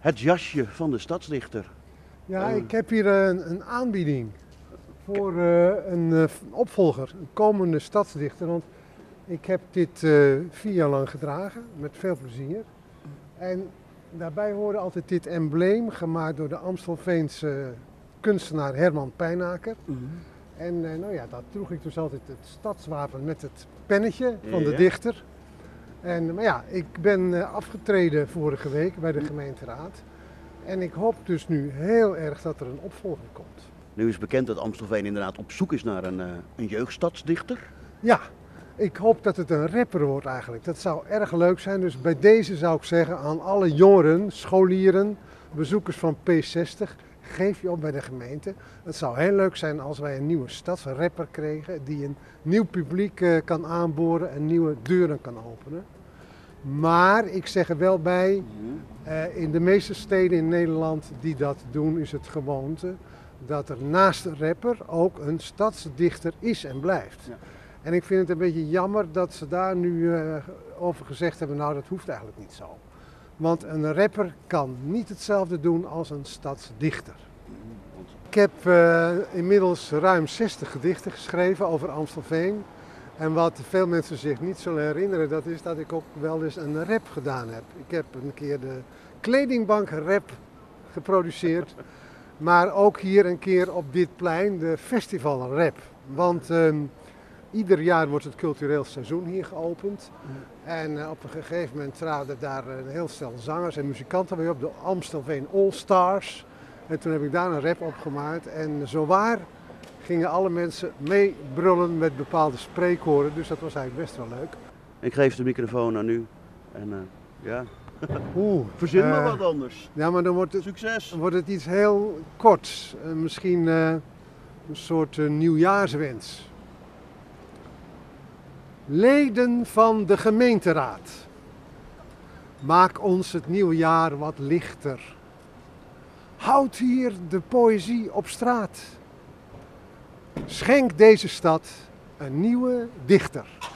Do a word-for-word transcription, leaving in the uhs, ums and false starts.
Het jasje van de stadsdichter. Ja, Uh. ik heb hier een, een aanbieding voor uh, een uh, opvolger, een komende stadsdichter. Want ik heb dit uh, vier jaar lang gedragen, met veel plezier. En daarbij hoorde altijd dit embleem, gemaakt door de Amstelveense kunstenaar Herman Pijnaker. Mm-hmm. En uh, nou ja, dat droeg ik dus altijd het stadswapen met het pennetje van de ja. dichter. En, maar ja, ik ben uh, afgetreden vorige week bij de gemeenteraad. En ik hoop dus nu heel erg dat er een opvolger komt. Nu is bekend dat Amstelveen inderdaad op zoek is naar een, uh, een jeugdstadsdichter. Ja, ik hoop dat het een rapper wordt eigenlijk. Dat zou erg leuk zijn. Dus bij deze zou ik zeggen aan alle jongeren, scholieren, bezoekers van P zestig... geef je op bij de gemeente. Het zou heel leuk zijn als wij een nieuwe stadsrapper kregen die een nieuw publiek uh, kan aanboren en nieuwe deuren kan openen. Maar ik zeg er wel bij, uh, in de meeste steden in Nederland die dat doen is het gewoonte dat er naast de rapper ook een stadsdichter is en blijft. Ja. En ik vind het een beetje jammer dat ze daar nu uh, over gezegd hebben, nou dat hoeft eigenlijk niet zo. Want een rapper kan niet hetzelfde doen als een stadsdichter. Ik heb uh, inmiddels ruim zestig gedichten geschreven over Amstelveen. En wat veel mensen zich niet zullen herinneren, dat is dat ik ook wel eens een rap gedaan heb. Ik heb een keer de kledingbank rap geproduceerd. Maar ook hier een keer op dit plein de festival rap. Want um, ieder jaar wordt het cultureel seizoen hier geopend. En uh, op een gegeven moment traden daar een heel stel zangers en muzikanten bij op, de Amstelveen All Stars. En toen heb ik daar een rap op gemaakt. En zowaar gingen alle mensen meebrullen met bepaalde spreekwoorden. Dus dat was eigenlijk best wel leuk. Ik geef de microfoon aan u. En uh, ja, Oeh, verzin uh, maar wat anders. Ja, maar dan wordt het, Succes. Dan wordt het iets heel korts. Uh, misschien uh, een soort uh, nieuwjaarswens. Leden van de gemeenteraad, maak ons het nieuwe jaar wat lichter. Houd hier de poëzie op straat. Schenk deze stad een nieuwe dichter.